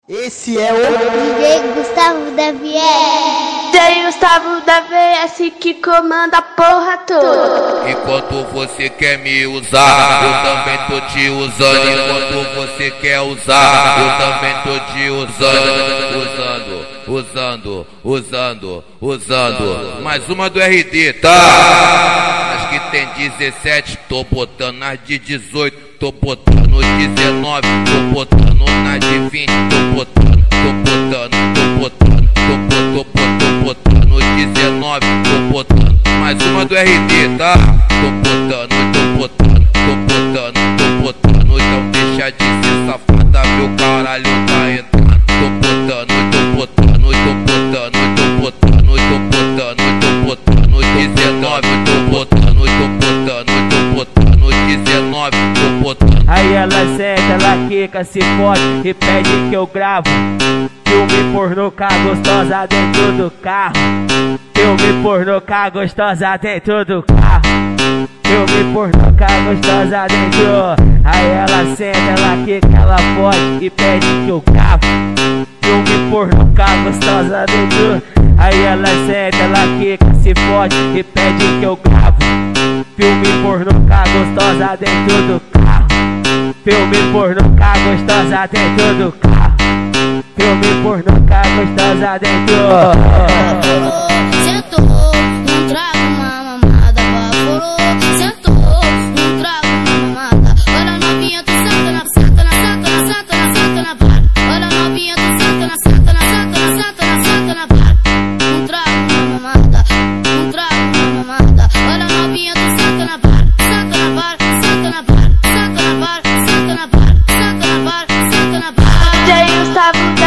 Esse é o DJ Gustavo da VS. DJ Gustavo da VS que comanda a porra toda. Enquanto você quer me usar, eu também tô te usando. Enquanto você quer usar, eu também tô te usando. Mais uma do RD, tá? As que tem 17, tô botando as de 18. Tô botando 19, tô botando nas de 20. Tô botando 19, tô botando. Mais uma do RD, tá? Tô botando. Então deixa de ser safada, meu caralho tá entrando. Tô botando 19, tô botando. Aí ela senta, ela quica, se fode e pede que eu gravo filme pornô com a gostosa dentro do carro. Filme pornô com a gostosa dentro do carro. Filme pornô com a gostosa dentro. Aí ela senta, ela quica, ela fode e pede que eu gravo filme pornô com a gostosa dentro. Aí ela senta, ela quica, se fode e pede que eu gravo filme pornô com a gostosa dentro do carro. Filme pornô com a gostosa dentro do carro. Filme pornô com a gostosa dentro. Sentou, um trago, uma mamada, baforou. Sentou, um trago, uma mamada. Olha novinha, tu senta na vara. Olha novinha, tu senta na vara. Um trago, uma mamada, um trago, uma mamada. Olha novinha, tu senta na vara. DJ Gustavo da